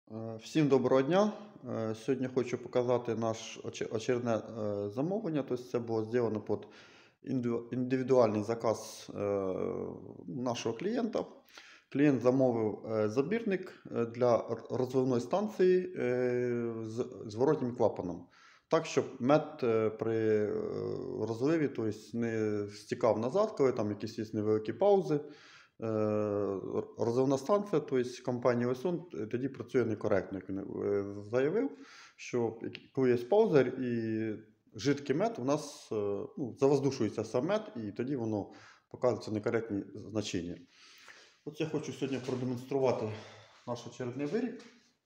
Всім доброго дня. Сьогодні хочу показати наш очередне замовлення. Тобто це було зроблено під індивідуальний заказ нашого клієнта. Клієнт замовив забірник для розливної станції з зворотнім клапаном. Так, щоб мед при розливі, тобто, не стікав назад, коли там якісь є невеликі паузи. Розливна станція, тобто компанія Весун, тоді працює некоректно. Як він заявив, що коли є паузер і жидкий мед, у нас завоздушується сам мед, і тоді воно показується некоректні значення. От я хочу сьогодні продемонструвати наш очередний виріб.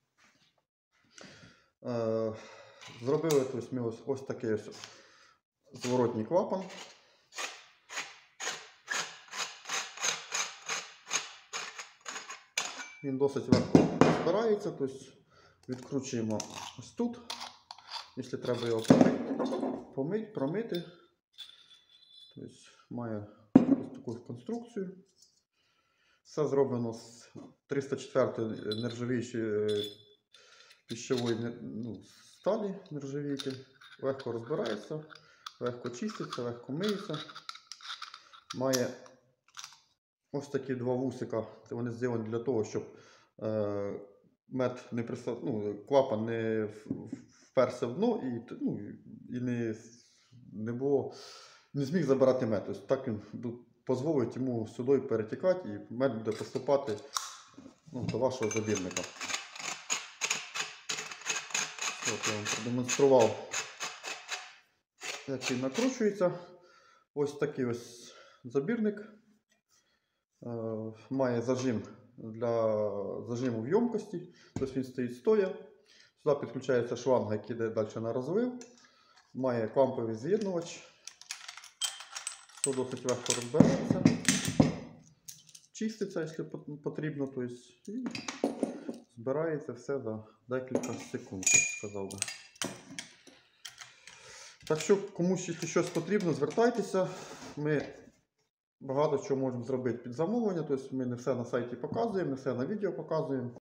Зробили ми ось такий зворотній клапан. Він досить легко збирається, тобто відкручуємо ось тут. Якщо треба його промити, тобто має ось таку конструкцію. Все зроблено з 304 нержавіючої піщової сталі нержавійки. Легко розбирається, легко чиститься, легко миється. Має ось такі два вусика, вони зроблені для того, щоб мед клапан не вперся в дно і не зміг забирати мед. Тобто так він дозволить йому сюди перетікати, і мед буде поступати до вашого забірника. От я вам продемонстрував, як він накручується. Ось такий ось забірник. Має зажим для зажиму в ємкості, тобто він стоїть стоя. Сюди підключається шланга, який йде далі на розлив. Має кламповий з'єднувач. Все досить легко розбирається. Чиститься, якщо потрібно, тобто, і збирається все за декілька секунд, я сказав би. Так що, комусь, якщо щось потрібно, звертайтеся. Ми багато чого можемо зробити під замовлення, тобто ми не все на сайті показуємо, не все на відео показуємо.